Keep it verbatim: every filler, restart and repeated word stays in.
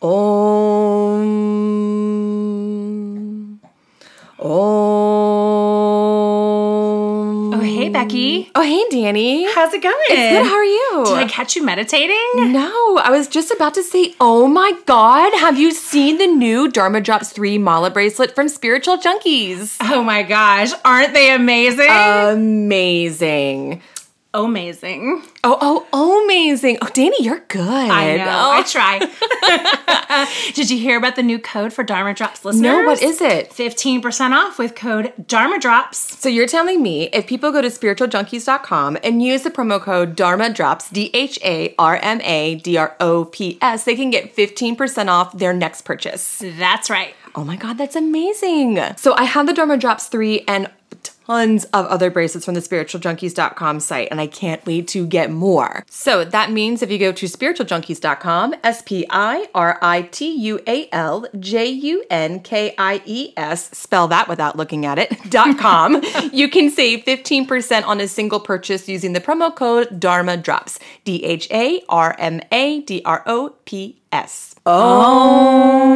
Om. Om. Oh, hey, Becky. Oh, hey, Dani. How's it going? It's good. How are you? Did I catch you meditating? No, I was just about to say, oh my God, have you seen the new Dharma Drops three Mala bracelet from Spiritual Junkies? Oh my gosh, aren't they amazing? Amazing. Amazing. Oh, oh, amazing. Oh, Dani, you're good. I know. Oh. I try. Did you hear about the new code for Dharma Drops listeners? No, what is it? fifteen percent off with code Dharma Drops. So you're telling me if people go to spiritual junkies dot com and use the promo code Dharma Drops, D H A R M A D R O P S, they can get fifteen percent off their next purchase. That's right. Oh my God, that's amazing. So I have the Dharma Drops three and tons of other bracelets from the spiritual junkies dot com site, and I can't wait to get more. So that means if you go to spiritual junkies dot com, S P I R I T U A L J U N K I E S, spell that without looking at it, dot com, you can save fifteen percent on a single purchase using the promo code Dharma Drops, D H A R M A D R O P S. Oh.